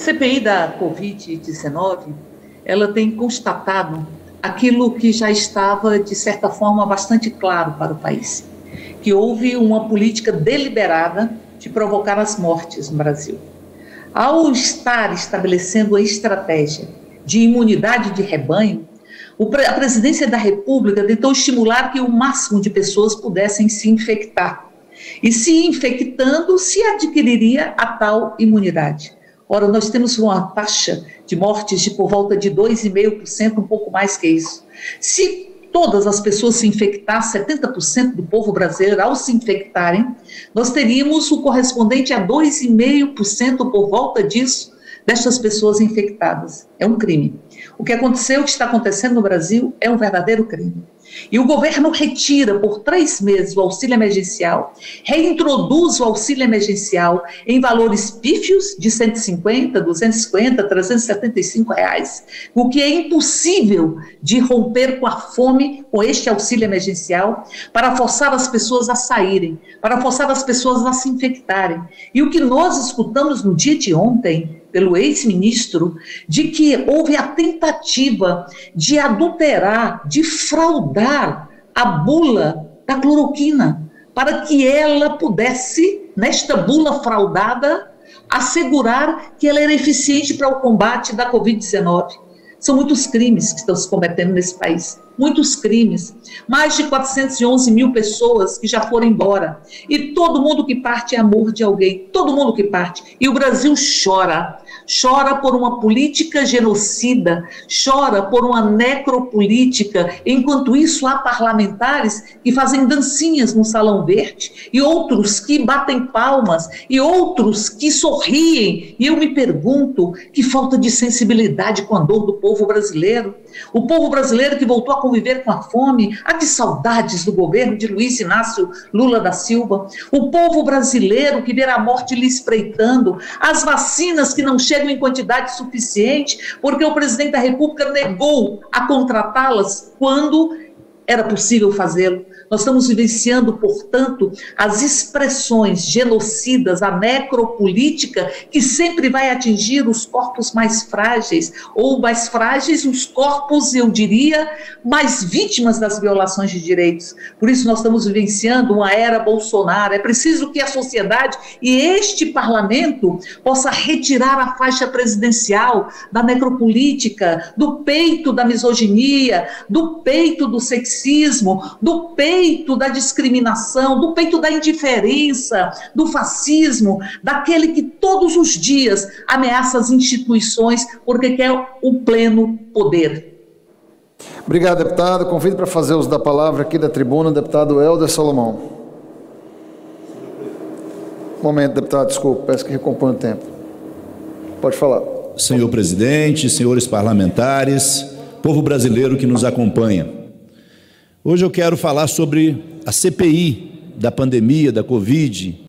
CPI da Covid-19, ela tem constatado aquilo que já estava, de certa forma, bastante claro para o país, que houve uma política deliberada de provocar as mortes no Brasil. Ao estar estabelecendo a estratégia de imunidade de rebanho, a Presidência da República tentou estimular que o máximo de pessoas pudessem se infectar. E se infectando, se adquiriria a tal imunidade. Ora, nós temos uma taxa de mortes de por volta de 2,5%, um pouco mais que isso. Se todas as pessoas se infectassem, 70% do povo brasileiro, ao se infectarem, nós teríamos o correspondente a 2,5% por volta disso, destas pessoas infectadas. É um crime. O que aconteceu, o que está acontecendo no Brasil, é um verdadeiro crime. E o governo retira por 3 meses o auxílio emergencial, reintroduz o auxílio emergencial em valores pífios de 150, 250, 375 reais, o que é impossível de romper com a fome com este auxílio emergencial, para forçar as pessoas a saírem, para forçar as pessoas a se infectarem. E o que nós escutamos no dia de ontem, pelo ex-ministro, de que houve a tentativa de adulterar, de fraudar a bula da cloroquina, para que ela pudesse, nesta bula fraudada, assegurar que ela era eficiente para o combate da Covid-19. São muitos crimes que estão se cometendo nesse país. Muitos crimes, mais de 411 mil pessoas que já foram embora, e todo mundo que parte é amor de alguém, todo mundo que parte, e o Brasil chora por uma política genocida, chora por uma necropolítica. Enquanto isso há parlamentares que fazem dancinhas no Salão Verde, e outros que batem palmas, e outros que sorriem, e eu me pergunto, que falta de sensibilidade com a dor do povo brasileiro, o povo brasileiro que voltou a conviver com a fome. Ah, que saudades do governo de Luiz Inácio Lula da Silva. O povo brasileiro que vê a morte lhe espreitando, as vacinas que não chegam em quantidade suficiente, porque o presidente da República negou a contratá-las quando era possível fazê-lo. Nós estamos vivenciando, portanto, as expressões genocidas, a necropolítica, que sempre vai atingir os corpos mais frágeis, ou mais frágeis, os corpos, eu diria, mais vítimas das violações de direitos. Por isso nós estamos vivenciando uma era Bolsonaro. É preciso que a sociedade e este parlamento possa retirar a faixa presidencial da necropolítica, do peito da misoginia, do peito do sexismo, do peito da discriminação, do peito da indiferença, do fascismo, daquele que todos os dias ameaça as instituições porque quer o pleno poder. Obrigado, deputado. Convido para fazer uso da palavra aqui da tribuna o deputado Helder Salomão. Um momento, deputado, desculpe, peço que recomponha o tempo. Pode falar. Senhor presidente, senhores parlamentares, povo brasileiro que nos acompanha. Hoje eu quero falar sobre a CPI da pandemia da Covid